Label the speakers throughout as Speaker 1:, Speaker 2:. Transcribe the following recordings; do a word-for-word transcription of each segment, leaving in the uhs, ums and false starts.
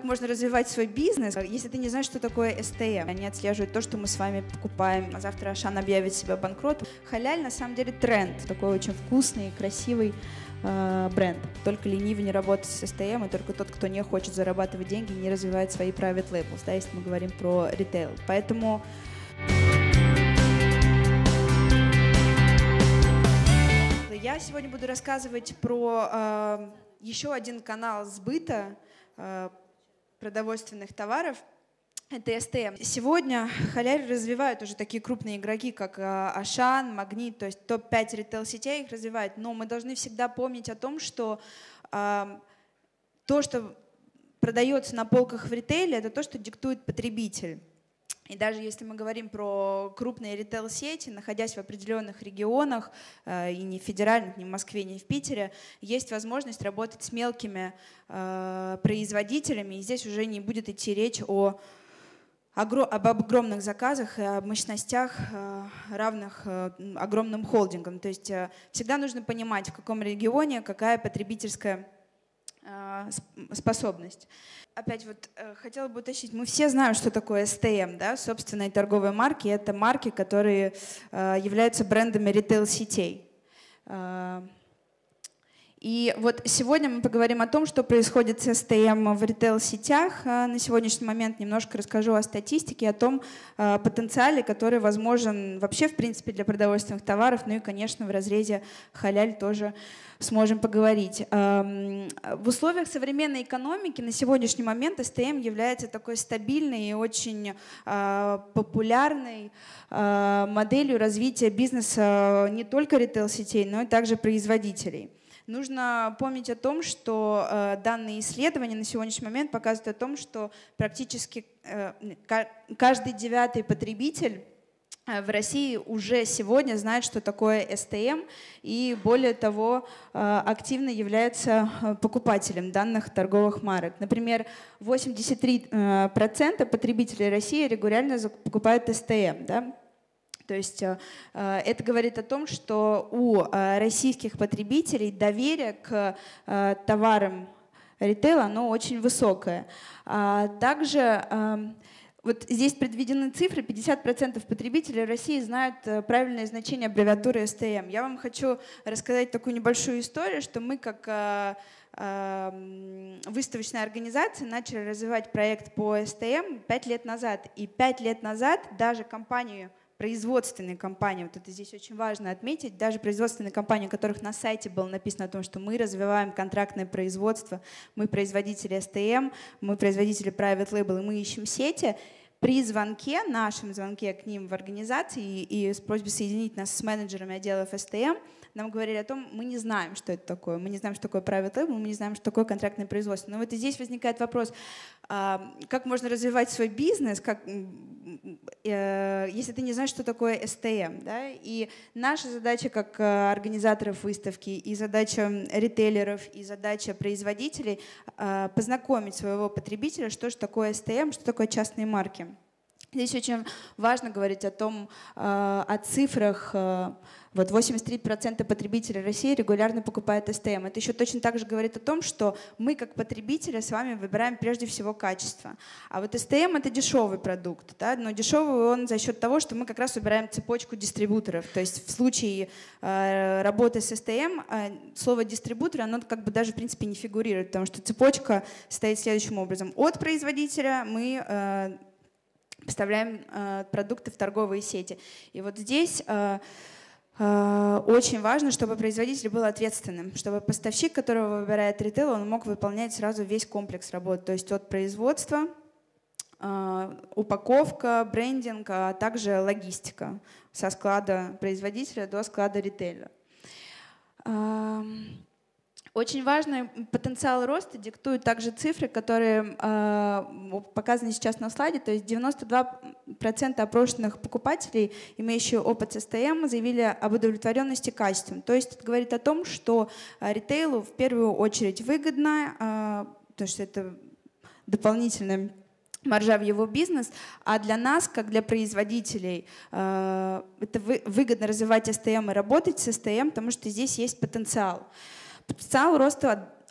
Speaker 1: можно развивать свой бизнес, если ты не знаешь, что такое эс тэ эм? Они отслеживают то, что мы с вами покупаем. А завтра Ашан объявит себя банкротом. Халяль на самом деле тренд, такой очень вкусный, красивый э, бренд. Только ленивый не работает с эс тэ эм, и только тот, кто не хочет зарабатывать деньги, не развивает свои private labels, да, если мы говорим про ритейл. Поэтому я сегодня буду рассказывать про э, еще один канал сбыта э, продовольственных товаров. Это эс тэ эм. Сегодня Халяль развивают уже такие крупные игроки, как Ашан, Магнит, то есть топ пять ритейл-сетей их развивают. Но мы должны всегда помнить о том, что э, то, что продается на полках в ритейле, это то, что диктует потребитель. И даже если мы говорим про крупные ритейл-сети, находясь в определенных регионах, э, и не в федеральных, ни в Москве, ни в Питере, есть возможность работать с мелкими э, производителями. И здесь уже не будет идти речь о, огр об огромных заказах и об мощностях, э, равных э, огромным холдингам. То есть э, всегда нужно понимать, в каком регионе какая потребительская э, способность. Опять вот э, хотела бы уточнить, мы все знаем, что такое эс тэ эм, да, собственные торговые марки. Это марки, которые э, являются брендами ритейл-сетей. Э, и вот сегодня мы поговорим о том, что происходит с эс тэ эм в ритейл-сетях. Э, на сегодняшний момент немножко расскажу о статистике, о том э, потенциале, который возможен вообще в принципе для продовольственных товаров, ну и, конечно, в разрезе халяль тоже сможем поговорить. В условиях современной экономики на сегодняшний момент эс тэ эм является такой стабильной и очень популярной моделью развития бизнеса не только ритейл-сетей, но и также производителей. Нужно помнить о том, что данные исследования на сегодняшний момент показывают о том, что практически каждый девятый потребитель в России уже сегодня знает, что такое эс тэ эм, и более того, активно является покупателем данных торговых марок. Например, восемьдесят три процента потребителей России регулярно покупают эс тэ эм. Да? То есть это говорит о том, что у российских потребителей доверие к товарам ритейла оно очень высокое. Также вот здесь приведены цифры. пятьдесят процентов потребителей России знают правильное значение аббревиатуры эс тэ эм. Я вам хочу рассказать такую небольшую историю, что мы как выставочная организация начали развивать проект по эс тэ эм пять лет назад. И пять лет назад даже компанию, производственные компании, вот это здесь очень важно отметить, даже производственные компании, у которых на сайте было написано о том, что мы развиваем контрактное производство, мы производители эс тэ эм, мы производители private label, и мы ищем сети, при звонке, нашем звонке к ним в организации и, и с просьбой соединить нас с менеджерами отделов эс тэ эм, нам говорили о том, мы не знаем, что это такое, мы не знаем, что такое private label, мы не знаем, что такое контрактное производство. Но вот и здесь возникает вопрос, как можно развивать свой бизнес, как, если ты не знаешь, что такое эс тэ эм. Да? И наша задача как организаторов выставки, и задача ритейлеров, и задача производителей познакомить своего потребителя, что же такое эс тэ эм, что такое частные марки. Здесь очень важно говорить о том, о цифрах. Вот восемьдесят три процента потребителей России регулярно покупают эс тэ эм. Это еще точно так же говорит о том, что мы как потребители с вами выбираем прежде всего качество. А вот эс тэ эм — это дешевый продукт, да? Но дешевый он за счет того, что мы как раз выбираем цепочку дистрибуторов. То есть в случае э, работы с эс тэ эм э, слово дистрибутор, оно как бы даже в принципе не фигурирует, потому что цепочка стоит следующим образом. От производителя мы э, поставляем э, продукты в торговые сети. И вот здесь э, э, очень важно, чтобы производитель был ответственным, чтобы поставщик, которого выбирает ритейл, он мог выполнять сразу весь комплекс работ, то есть от производства, э, упаковка, брендинг, а также логистика со склада производителя до склада ритейла. Э, Очень важный потенциал роста диктуют также цифры, которые э, показаны сейчас на слайде. То есть девяносто два процента опрошенных покупателей, имеющие опыт с эс тэ эм, заявили об удовлетворенности качеством. То есть это говорит о том, что ритейлу в первую очередь выгодно, э, потому что это дополнительная маржа в его бизнес, а для нас, как для производителей, э, это выгодно развивать эс тэ эм и работать с эс тэ эм, потому что здесь есть потенциал. Потенциал роста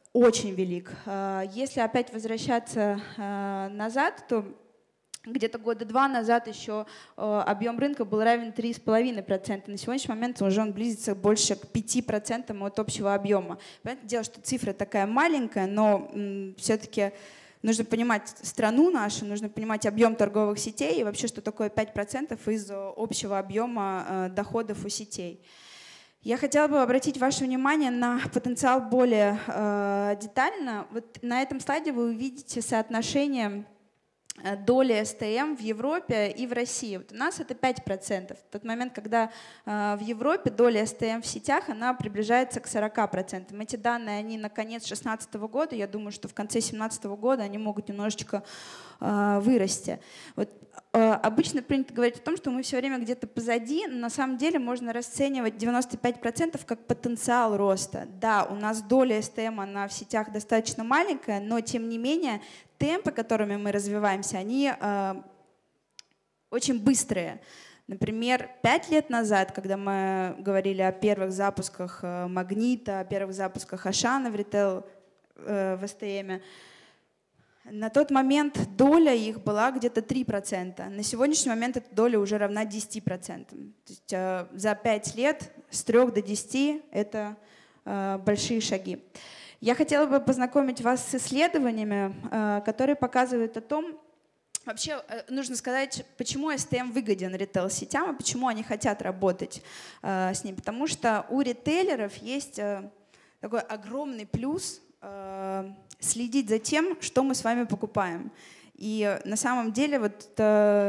Speaker 1: очень велик. Если опять возвращаться назад, то где-то года два назад еще объем рынка был равен три с половиной процента. На сегодняшний момент уже он близится больше к пяти процентам от общего объема. Понятное дело, что цифра такая маленькая, но все-таки нужно понимать страну нашу, нужно понимать объем торговых сетей и вообще, что такое пять процентов из общего объема доходов у сетей. Я хотела бы обратить ваше внимание на потенциал более э, детально. Вот на этом слайде вы увидите соотношение доли эс тэ эм в Европе и в России. Вот у нас это пять процентов. В тот момент, когда э, в Европе доля эс тэ эм в сетях она приближается к сорока процентам. Эти данные, они на конец две тысячи шестнадцатого года, я думаю, что в конце две тысячи семнадцатого года они могут немножечко э, вырасти. Вот, э, обычно принято говорить о том, что мы все время где-то позади, но на самом деле можно расценивать девяносто пять процентов как потенциал роста. Да, у нас доля эс тэ эм она в сетях достаточно маленькая, но тем не менее темпы, которыми мы развиваемся, они э, очень быстрые. Например, пять лет назад, когда мы говорили о первых запусках э, Магнита, о первых запусках Ашана в ритейл, э, в эс тэ эм, на тот момент доля их была где-то три процента. На сегодняшний момент эта доля уже равна десяти процентам. То есть э, за пять лет с трёх до десяти это э, большие шаги. Я хотела бы познакомить вас с исследованиями, которые показывают о том, вообще нужно сказать, почему эс тэ эм выгоден ритейл-сетям и почему они хотят работать с ним. Потому что у ритейлеров есть такой огромный плюс следить за тем, что мы с вами покупаем. И на самом деле вот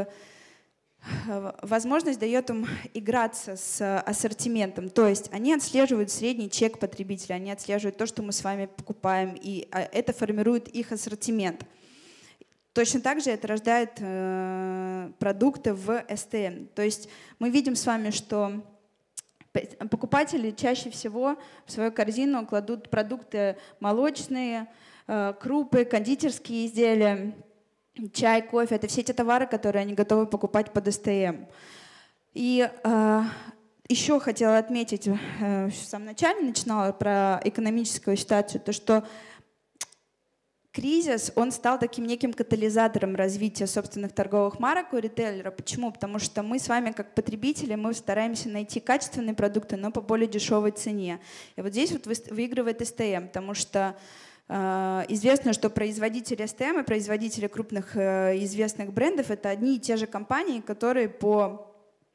Speaker 1: возможность дает им играться с ассортиментом. То есть они отслеживают средний чек потребителя, они отслеживают то, что мы с вами покупаем, и это формирует их ассортимент. Точно так же это рождает э, продукты в эс тэ эм. То есть мы видим с вами, что покупатели чаще всего в свою корзину кладут продукты молочные, э, крупы, кондитерские изделия, чай, кофе — это все те товары, которые они готовы покупать под эс тэ эм. И э, еще хотела отметить, э, в самом начале начинала про экономическую ситуацию, то что кризис, он стал таким неким катализатором развития собственных торговых марок у ритейлера. Почему? Потому что мы с вами, как потребители, мы стараемся найти качественные продукты, но по более дешевой цене. И вот здесь вот выигрывает эс тэ эм, потому что известно, что производители эс тэ эм и производители крупных известных брендов — это одни и те же компании, которые по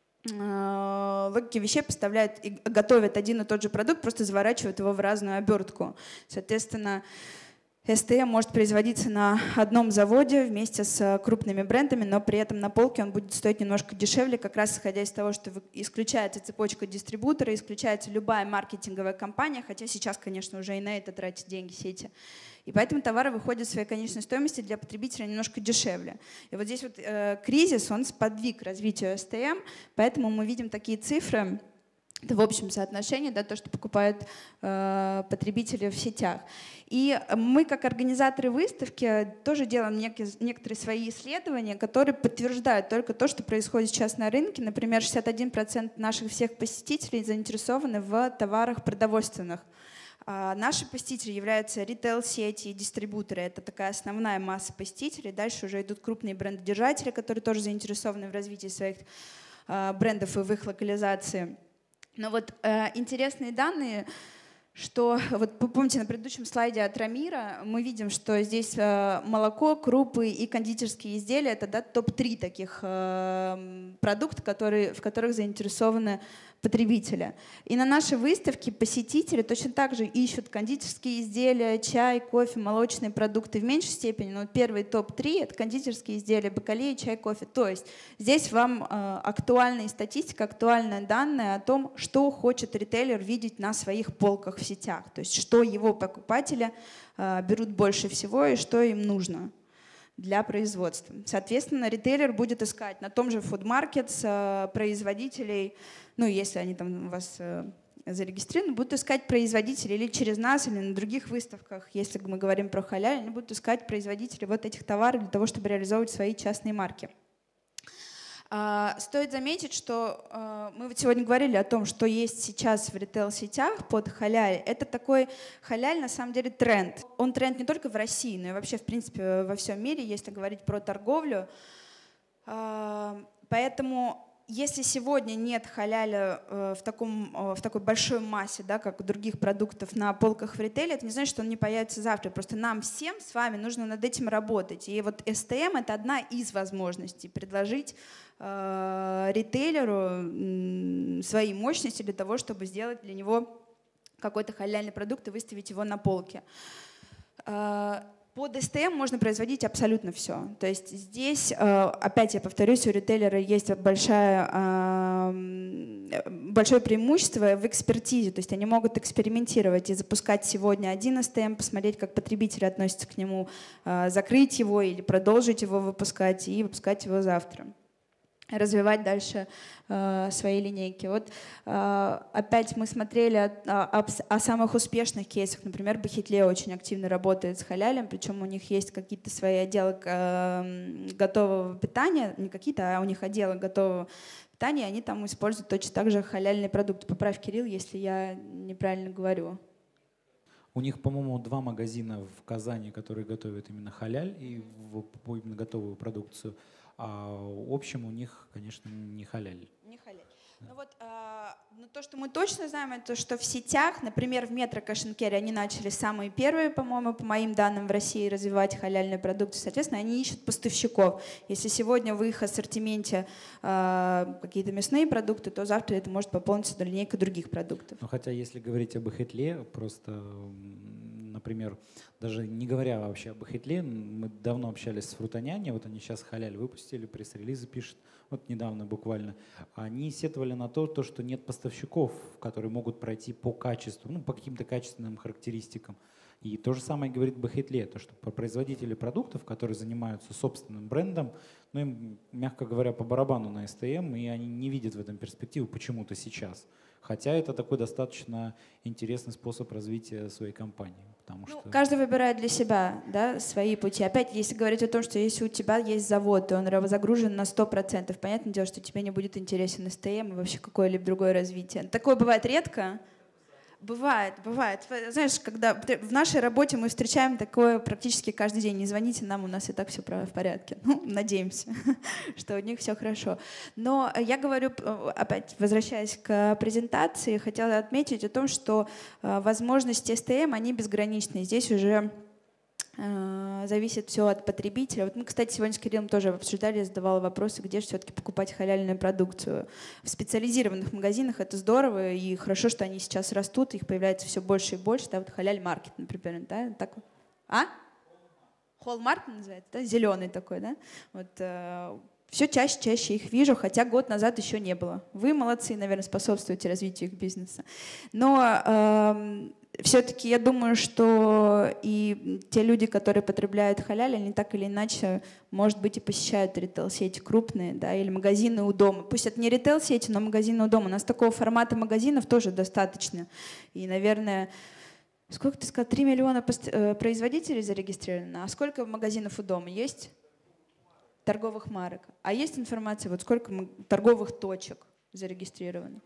Speaker 1: логике вещей поставляют и готовят один и тот же продукт, просто заворачивают его в разную обертку. Соответственно, эс тэ эм может производиться на одном заводе вместе с крупными брендами, но при этом на полке он будет стоить немножко дешевле, как раз исходя из того, что исключается цепочка дистрибутора, исключается любая маркетинговая компания, хотя сейчас, конечно, уже и на это тратят деньги сети. И поэтому товары выходят в своей конечной стоимости для потребителя немножко дешевле. И вот здесь вот э, кризис, он сподвиг развитию эс тэ эм, поэтому мы видим такие цифры. Это в общем соотношении, да, то, что покупают э, потребители в сетях. И мы, как организаторы выставки, тоже делаем некие, некоторые свои исследования, которые подтверждают только то, что происходит сейчас на рынке. Например, шестьдесят один процент наших всех посетителей заинтересованы в товарах продовольственных. А наши посетители являются ритейл-сети и дистрибуторы. Это такая основная масса посетителей. Дальше уже идут крупные брендодержатели, которые тоже заинтересованы в развитии своих э, брендов и в их локализации. Но вот э, интересные данные, что вот вы помните на предыдущем слайде от Рамира, мы видим, что здесь э, молоко, крупы и кондитерские изделия — это да, топ три таких э, продуктов, которые, в которых заинтересованы потребители. И на нашей выставке посетители точно так же ищут кондитерские изделия, чай, кофе, молочные продукты в меньшей степени. Но первый топ три — это кондитерские изделия, бакалея, чай, кофе. То есть здесь вам э, актуальная статистика, актуальные данные о том, что хочет ритейлер видеть на своих полках в сетях. То есть что его покупатели э, берут больше всего и что им нужно для производства. Соответственно, ритейлер будет искать на том же Food Markets э, производителей, ну, если они там у вас э, зарегистрированы, будут искать производителей или через нас, или на других выставках, если мы говорим про халяль, они будут искать производителей вот этих товаров для того, чтобы реализовывать свои частные марки. Стоит заметить, что мы вот сегодня говорили о том, что есть сейчас в ритейл-сетях под халяль. Это такой халяль, на самом деле, тренд. Он тренд не только в России, но и вообще, в принципе, во всем мире, если говорить про торговлю. Поэтому если сегодня нет халяля в, таком, в такой большой массе, да, как у других продуктов на полках в ритейле, это не значит, что он не появится завтра. Просто нам всем с вами нужно над этим работать. И вот эс тэ эм — это одна из возможностей предложить э, ритейлеру свои мощности для того, чтобы сделать для него какой-то халяльный продукт и выставить его на полке. Под эс тэ эм можно производить абсолютно все. То есть здесь, опять я повторюсь, у ритейлера есть большое, большое преимущество в экспертизе. То есть они могут экспериментировать и запускать сегодня один эс тэ эм, посмотреть, как потребители относятся к нему, закрыть его или продолжить его выпускать и выпускать его завтра. Развивать дальше э, свои линейки. Вот э, опять мы смотрели о, о, о самых успешных кейсах. Например, Бахетле очень активно работает с халялем, причем у них есть какие-то свои отделы э, готового питания, не какие-то, а у них отделы готового питания, они там используют точно так же халяльные продукты. Поправь, Кирилл, если я неправильно говорю.
Speaker 2: У них, по-моему, два магазина в Казани, которые готовят именно халяль и именно готовую продукцию. А в общем у них, конечно, не халяль.
Speaker 1: Не халяль. Да. Ну вот, а, ну то, что мы точно знаем, это что в сетях, например, в Metro Cash and Carry, они начали самые первые, по-моему, по моим данным, в России развивать халяльные продукты. Соответственно, они ищут поставщиков. Если сегодня в их ассортименте а, какие-то мясные продукты, то завтра это может пополниться до линейки других продуктов.
Speaker 2: Ну, хотя, если говорить об Бахетле, просто, например, даже не говоря вообще об Бахетле, мы давно общались с Фрутоняне, вот они сейчас халяль выпустили, пресс-релизы пишут, вот недавно буквально. Они сетовали на то, то, что нет поставщиков, которые могут пройти по качеству, ну, по каким-то качественным характеристикам. И то же самое говорит Бахетле, то, что производители продуктов, которые занимаются собственным брендом, ну, им, мягко говоря, по барабану на эс тэ эм, и они не видят в этом перспективу почему-то сейчас. Хотя это такой достаточно интересный способ развития своей компании. Потому
Speaker 1: ну,
Speaker 2: что...
Speaker 1: Каждый выбирает для себя, да, свои пути. Опять, если говорить о том, что если у тебя есть завод, и он загружен на сто процентов, понятное дело, что тебе не будет интересен эс тэ эм и вообще какое-либо другое развитие. Такое бывает редко. Бывает, бывает. Знаешь, когда в нашей работе мы встречаем такое практически каждый день. Не звоните нам, у нас и так все в порядке. Ну, надеемся, что у них все хорошо. Но я говорю, опять возвращаясь к презентации, хотела отметить о том, что возможности эс тэ эм, они безграничны. Здесь уже зависит все от потребителя. Вот мы, кстати, сегодня с Кириллом тоже обсуждали, я задавала вопросы, где же все-таки покупать халяльную продукцию. В специализированных магазинах это здорово, и хорошо, что они сейчас растут, их появляется все больше и больше. Да, вот халяль-маркет, например, да, так. А? Холл-маркет называется, да? Зеленый такой, да? Вот, э, все чаще, чаще их вижу, хотя год назад еще не было. Вы молодцы, наверное, способствуете развитию их бизнеса. Но э, все-таки я думаю, что и те люди, которые потребляют халяль, они так или иначе, может быть, и посещают ритейл-сети крупные, да, или магазины у дома. Пусть это не ритейл-сети, но магазины у дома. У нас такого формата магазинов тоже достаточно. И, наверное, сколько ты сказал, три миллиона производителей зарегистрировано, а сколько магазинов у дома есть? Торговых марок. А есть информация, вот сколько торговых точек зарегистрировано?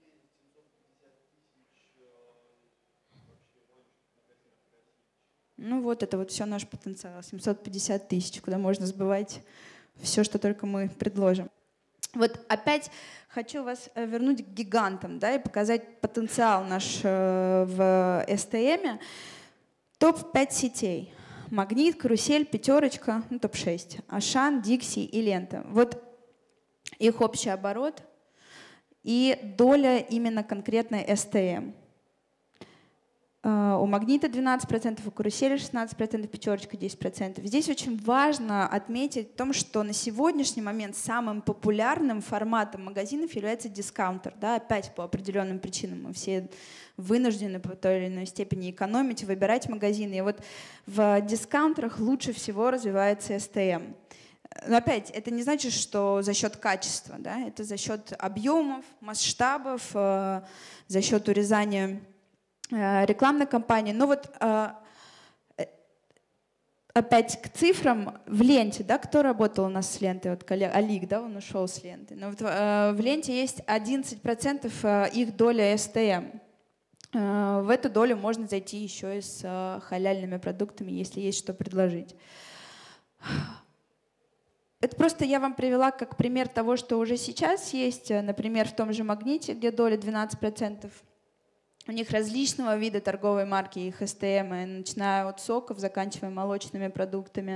Speaker 1: Ну вот это вот все наш потенциал, семьсот пятьдесят тысяч, куда можно сбывать все, что только мы предложим. Вот опять хочу вас вернуть к гигантам, да, и показать потенциал наш в эс тэ эм. топ пять сетей. Магнит, Карусель, Пятерочка, ну, топ шесть. Ашан, Дикси и Лента. Вот их общий оборот и доля именно конкретной эс тэ эм. У Магнита двенадцать процентов, у Карусели шестнадцать процентов, Пятерочка десять процентов. Здесь очень важно отметить о том, что на сегодняшний момент самым популярным форматом магазинов является дискаунтер. Да, опять по определенным причинам мы все вынуждены по той или иной степени экономить, выбирать магазины. И вот в дискаунтерах лучше всего развивается эс тэ эм. Но опять, это не значит, что за счет качества, да? Это за счет объемов, масштабов, за счет урезания рекламной кампании. Но вот опять к цифрам, в ленте, да, кто работал у нас с лентой? Вот коллега Алик, да, он ушел с ленты. Но вот, э, в ленте есть одиннадцать процентов их доля эс тэ эм. Э, в эту долю можно зайти еще и с э, халяльными продуктами, если есть что предложить. Это просто я вам привела как пример того, что уже сейчас есть. Например, в том же «Магните», где доля двенадцать процентов. У них различного вида торговой марки, их эс тэ эм, начиная от соков, заканчивая молочными продуктами.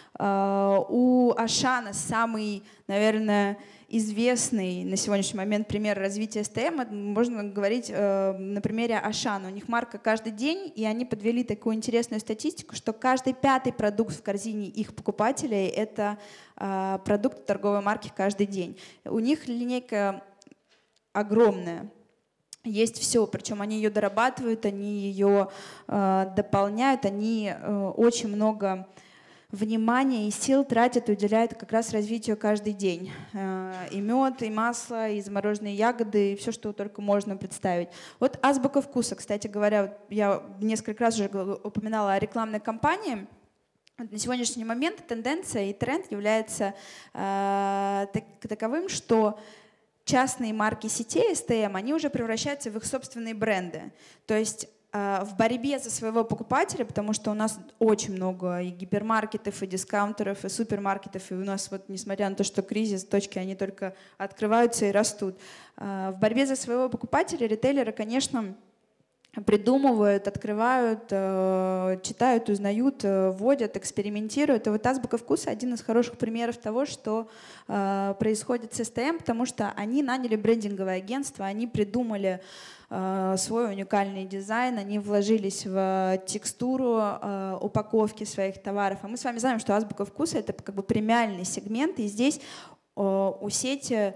Speaker 1: У Ашана самый, наверное, известный на сегодняшний момент пример развития эс тэ эм, можно говорить на примере Ашана. У них марка каждый день, и они подвели такую интересную статистику, что каждый пятый продукт в корзине их покупателей — это продукт торговой марки каждый день. У них линейка огромная. Есть все, причем они ее дорабатывают, они ее э, дополняют, они э, очень много внимания и сил тратят и уделяют как раз развитию каждый день. Э, и мед, и масло, и замороженные ягоды, и все, что только можно представить. Вот азбука вкуса, кстати говоря, я несколько раз уже упоминала о рекламной кампании. На сегодняшний момент тенденция и тренд является э, так, таковым, что частные марки сетей эс тэ эм, они уже превращаются в их собственные бренды. То есть э, в борьбе за своего покупателя, потому что у нас очень много и гипермаркетов, и дискаунтеров, и супермаркетов, и у нас, вот, несмотря на то, что кризис, точки, они только открываются и растут. Э, в борьбе за своего покупателя ритейлеры, конечно, придумывают, открывают, э, читают, узнают, э, вводят, экспериментируют. И вот азбука вкуса — один из хороших примеров того, что э, происходит с эс тэ эм, потому что они наняли брендинговое агентство, они придумали э, свой уникальный дизайн, они вложились в текстуру э, упаковки своих товаров. А мы с вами знаем, что азбука вкуса — это как бы премиальный сегмент, и здесь э, у сети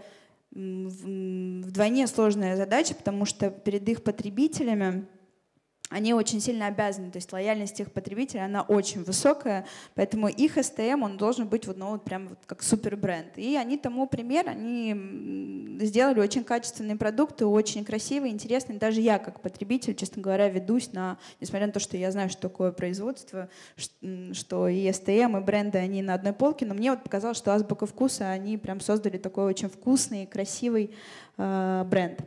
Speaker 1: вдвойне сложная задача, потому что перед их потребителями они очень сильно обязаны, то есть лояльность их потребителей, она очень высокая, поэтому их эс тэ эм, он должен быть вот, ну, вот прям вот как супербренд. И они тому пример, они сделали очень качественные продукты, очень красивые, интересные. Даже я как потребитель, честно говоря, ведусь на, несмотря на то, что я знаю, что такое производство, что и эс тэ эм, и бренды, они на одной полке, но мне вот показалось, что азбука вкуса, они прям создали такой очень вкусный, красивый э, бренд.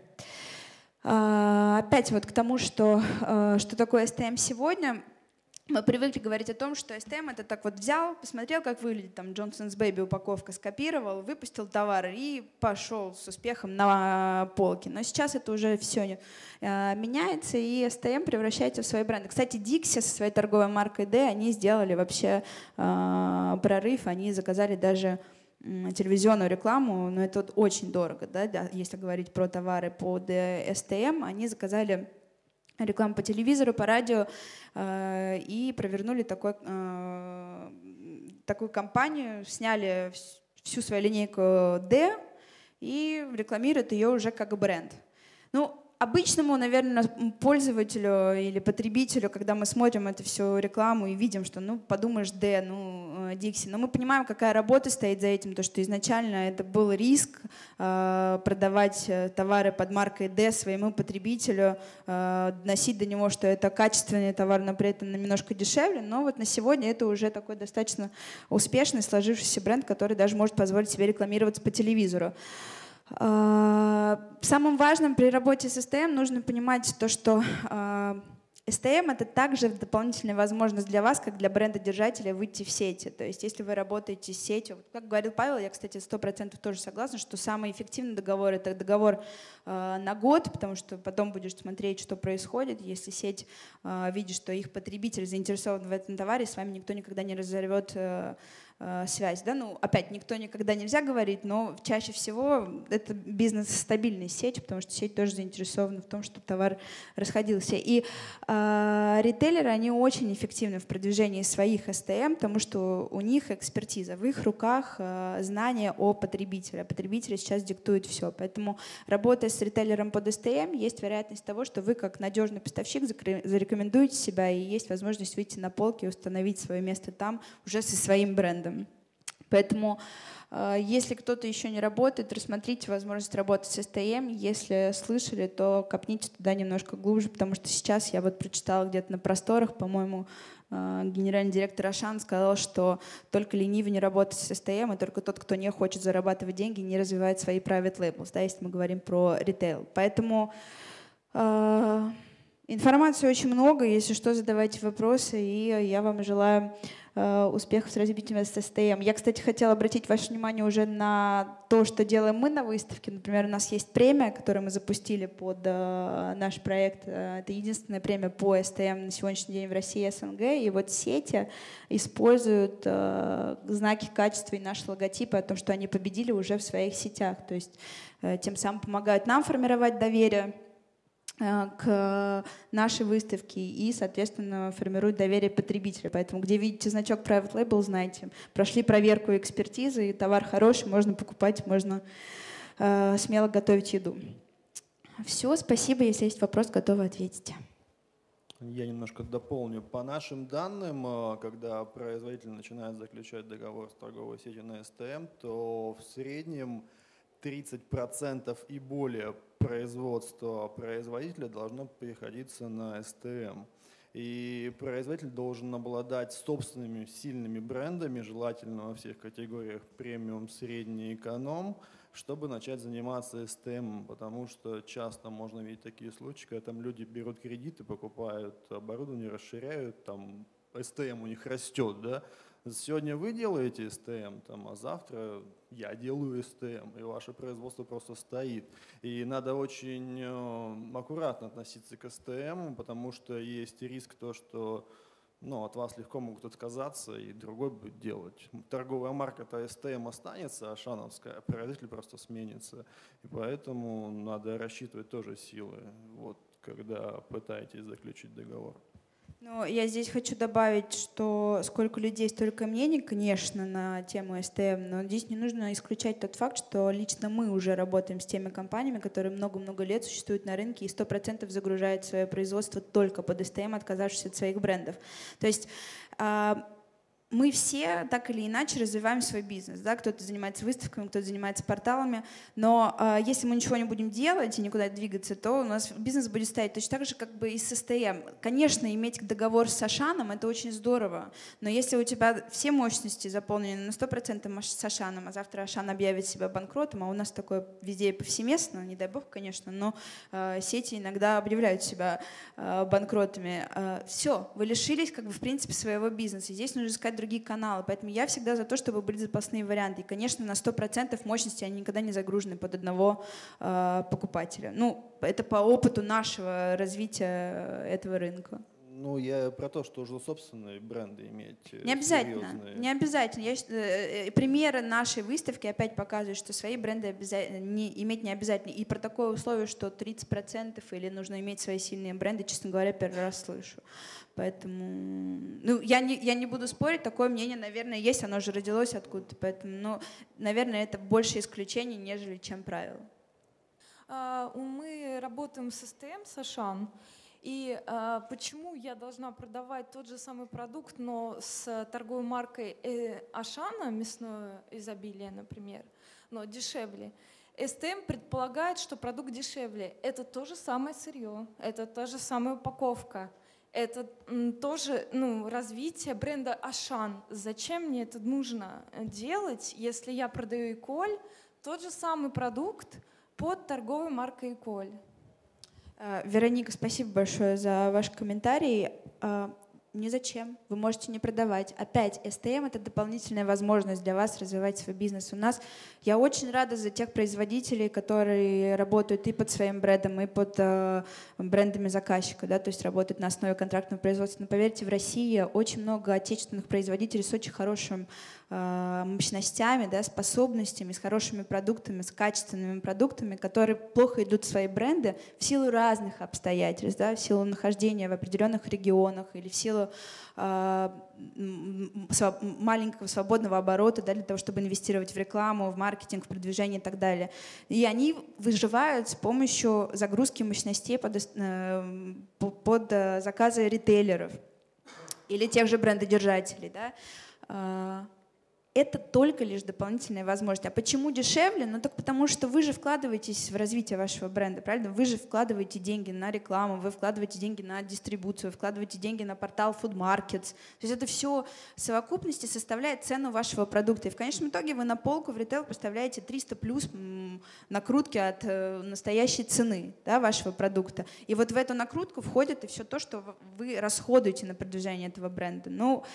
Speaker 1: Опять вот к тому, что, что такое эс тэ эм сегодня. Мы привыкли говорить о том, что эс тэ эм — это так вот взял, посмотрел, как выглядит там Johnson's Baby упаковка, скопировал, выпустил товар и пошел с успехом на полке. Но сейчас это уже все меняется, и эс тэ эм превращается в свои бренды. Кстати, Dixie со своей торговой маркой D, они сделали вообще прорыв, они заказали даже телевизионную рекламу, но это вот очень дорого, да, если говорить про товары под эс тэ эм. Они заказали рекламу по телевизору, по радио э, и провернули такой, э, такую кампанию, сняли всю свою линейку D и рекламируют ее уже как бренд. Ну, обычному, наверное, пользователю или потребителю, когда мы смотрим эту всю рекламу и видим, что, ну, подумаешь, D, ну, Dixie, но мы понимаем, какая работа стоит за этим, то, что изначально это был риск э, продавать товары под маркой D своему потребителю, э, доносить до него, что это качественный товар, но при этом немножко дешевле, но вот на сегодня это уже такой достаточно успешный, сложившийся бренд, который даже может позволить себе рекламироваться по телевизору. Самым важным при работе с эс тэ эм нужно понимать то, что эс тэ эм — это также дополнительная возможность для вас, как для брендодержателя, выйти в сети. То есть если вы работаете с сетью, как говорил Павел, я, кстати, сто процентов тоже согласна, что самый эффективный договор — это договор э, на год, потому что потом будешь смотреть, что происходит. Если сеть э, видит, что их потребитель заинтересован в этом товаре, с вами никто никогда не разорвет э, связь. Да? Ну, опять, никто никогда нельзя говорить, но чаще всего это бизнес-стабильная сеть, потому что сеть тоже заинтересована в том, чтобы товар расходился. И э, ритейлеры, они очень эффективны в продвижении своих эс тэ эм, потому что у них экспертиза, в их руках э, знания о потребителе. А потребители сейчас диктуют все. Поэтому, работая с ритейлером под эс тэ эм, есть вероятность того, что вы, как надежный поставщик, зарекомендуете себя, и есть возможность выйти на полки и установить свое место там уже со своим брендом. Поэтому если кто-то еще не работает, рассмотрите возможность работать с эс тэ эм. Если слышали, то копните туда немножко глубже, потому что сейчас я вот прочитала где-то на просторах, по-моему, генеральный директор Ашан сказал, что только ленивый не работает с эс тэ эм, и только тот, кто не хочет зарабатывать деньги, не развивает свои private labels, да, если мы говорим про ритейл. Поэтому э, информации очень много. Если что, задавайте вопросы, и я вам желаю успехов с развитием эс тэ эм. Я, кстати, хотела обратить ваше внимание уже на то, что делаем мы на выставке. Например, у нас есть премия, которую мы запустили под э, наш проект. Это единственная премия по эс тэ эм на сегодняшний день в России и эс эн гэ. И вот сети используют э, знаки качества и наши логотипы о том, что они победили уже в своих сетях. То есть э, тем самым помогают нам формировать доверие к нашей выставке и, соответственно, формирует доверие потребителя. Поэтому, где видите значок Private Label, знайте, прошли проверку и экспертизы, и товар хороший, можно покупать, можно э, смело готовить еду. Все, спасибо. Если есть вопрос, готовы ответить.
Speaker 3: Я немножко дополню. По нашим данным, когда производитель начинает заключать договор с торговой сетью на эс тэ эм, то в среднем тридцать процентов и более производства производителя должно приходиться на эс тэ эм. И производитель должен обладать собственными сильными брендами, желательно во всех категориях премиум, средний, эконом, чтобы начать заниматься эс тэ эм, потому что часто можно видеть такие случаи, когда там люди берут кредиты, покупают оборудование, расширяют, там эс тэ эм у них растет, да. Сегодня вы делаете эс тэ эм, там, а завтра я делаю эс тэ эм, и ваше производство просто стоит. И надо очень э, аккуратно относиться к эс тэ эм, потому что есть риск то, что ну, от вас легко могут отказаться и другой будет делать. Торговая марка-то эс тэ эм останется, а шановская, производитель просто сменится. И поэтому надо рассчитывать тоже силы, вот, когда пытаетесь заключить договор.
Speaker 1: Ну, я здесь хочу добавить, что сколько людей, столько мнений, конечно, на тему эс тэ эм, но здесь не нужно исключать тот факт, что лично мы уже работаем с теми компаниями, которые много-много лет существуют на рынке и сто процентов загружают свое производство только под эс тэ эм, отказавшись от своих брендов. То есть мы все так или иначе развиваем свой бизнес. Да? Кто-то занимается выставками, кто-то занимается порталами. Но э, если мы ничего не будем делать и никуда двигаться, то у нас бизнес будет стоять точно так же, как бы и с эс тэ эм. Конечно, иметь договор с Ашаном — это очень здорово. Но если у тебя все мощности заполнены на сто процентов с Ашаном, а завтра Ашан объявит себя банкротом, а у нас такое везде и повсеместно, не дай бог, конечно, но э, сети иногда объявляют себя э, банкротами. Э, все, вы лишились, как бы, в принципе, своего бизнеса. И здесь нужно искать другие каналы. Поэтому я всегда за то, чтобы были запасные варианты. И, конечно, на сто процентов мощности они никогда не загружены под одного э, покупателя. Ну, это по опыту нашего развития этого рынка.
Speaker 3: Ну, я про то, что уже собственные бренды иметь.
Speaker 1: Не обязательно. Серьезные. Не обязательно. Я, э, примеры нашей выставки опять показывают, что свои бренды обязательно, не, иметь не обязательно. И про такое условие, что тридцать процентов или нужно иметь свои сильные бренды, честно говоря, первый раз слышу. Поэтому, ну, я не, я не буду спорить, такое мнение, наверное, есть, оно же родилось откуда-то. Поэтому, ну, наверное, это больше исключений, нежели чем правило.
Speaker 4: Мы работаем с эс тэ эм, с Ашан. И э, почему я должна продавать тот же самый продукт, но с торговой маркой э, Ашана, мясное изобилие, например, но дешевле? эс тэ эм предполагает, что продукт дешевле. Это то же самое сырье, это та же самая упаковка, это м, тоже ну, развитие бренда Ашан. Зачем мне это нужно делать, если я продаю Эколь, тот же самый продукт под торговой маркой Эколь?
Speaker 1: Вероника, спасибо большое за ваш комментарий. Ни зачем, вы можете не продавать. Опять, эс тэ эм — это дополнительная возможность для вас развивать свой бизнес. У нас, я очень рада за тех производителей, которые работают и под своим брендом, и под э, брендами заказчика, да, то есть работают на основе контрактного производства. Но поверьте, в России очень много отечественных производителей с очень хорошим э, мощностями, да, способностями, с хорошими продуктами, с качественными продуктами, которые плохо идут в свои бренды в силу разных обстоятельств, да, в силу нахождения в определенных регионах или в силу маленького свободного оборота, да, для того, чтобы инвестировать в рекламу, в маркетинг, в продвижение и так далее. И они выживают с помощью загрузки мощностей под, под заказы ритейлеров или тех же брендодержателей. Да. это только лишь дополнительная возможность. А почему дешевле? Ну так потому что вы же вкладываетесь в развитие вашего бренда, правильно? Вы же вкладываете деньги на рекламу, вы вкладываете деньги на дистрибуцию, вы вкладываете деньги на портал Food Markets. То есть это все в совокупности составляет цену вашего продукта. И в конечном итоге вы на полку в ритейл поставляете триста плюс накрутки от настоящей цены, да, вашего продукта. И вот в эту накрутку входит и все то, что вы расходуете на продвижение этого бренда. Ну,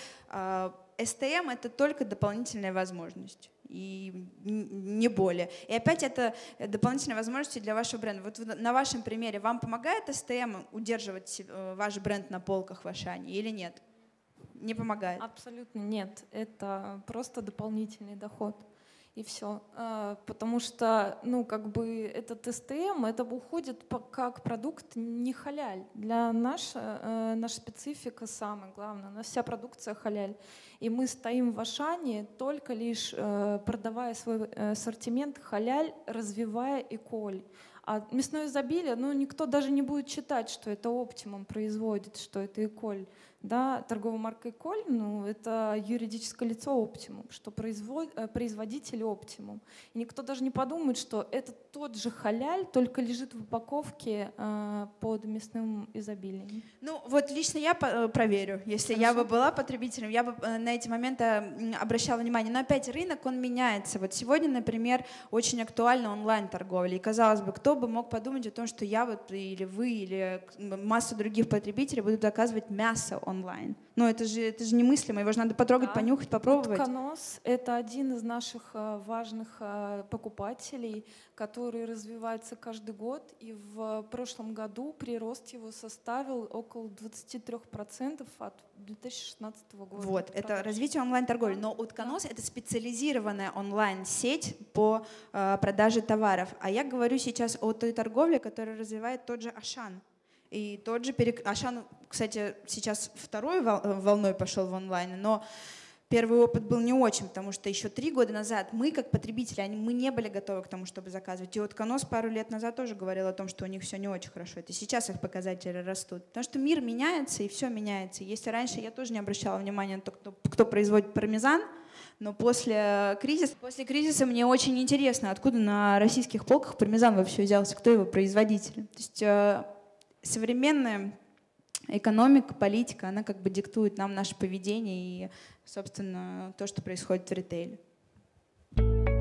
Speaker 1: эс тэ эм — это только дополнительная возможность, и не более. И опять это дополнительные возможности для вашего бренда. Вот на вашем примере вам помогает эс тэ эм удерживать ваш бренд на полках в Ашане или нет? Не помогает?
Speaker 4: Абсолютно нет. Это просто дополнительный доход. И все. Потому что, ну, как бы этот эс тэ эм, это уходит как продукт не халяль. Для нас, наша специфика самая главная. У нас вся продукция халяль. И мы стоим в Ашане только лишь продавая свой ассортимент халяль, развивая эколь. А мясное изобилие, ну, никто даже не будет читать, что это Оптимум производит, что это эколь. Да, торговая марка Эколь, ну, это юридическое лицо Оптимум, что производ, производитель Оптимум. И никто даже не подумает, что это тот же халяль, только лежит в упаковке э, под мясным изобилием.
Speaker 1: Ну, вот лично я проверю. Если Хорошо. Я бы была потребителем, я бы на эти моменты обращала внимание. Но опять рынок, он меняется. Вот сегодня, например, очень актуальна онлайн-торговля. И, казалось бы, кто бы мог подумать о том, что я вот, или вы, или масса других потребителей будут заказывать мясо онлайн. Но это же, это же немыслимо, его же надо потрогать, да. понюхать, попробовать.
Speaker 4: Утконос — это один из наших важных покупателей, который развивается каждый год, и в прошлом году прирост его составил около двадцати трёх процентов от две тысячи шестнадцатого года.
Speaker 1: Вот, это, это развитие онлайн-торговли. Но Утконос да. — это специализированная онлайн-сеть по э, продаже товаров. А я говорю сейчас о той торговле, которую развивает тот же Ашан. И тот же перек... Ашан, кстати, сейчас второй волной пошел в онлайн, но первый опыт был не очень, потому что еще три года назад мы, как потребители, они, мы не были готовы к тому, чтобы заказывать. И Утконос пару лет назад тоже говорил о том, что у них все не очень хорошо. Это сейчас их показатели растут. Потому что мир меняется, и все меняется. Если раньше я тоже не обращала внимания на то, кто, кто производит пармезан, но после кризиса, после кризиса мне очень интересно, откуда на российских полках пармезан вообще взялся, кто его производитель. То есть современная экономика, политика, она как бы диктует нам наше поведение и, собственно, то, что происходит в ритейле.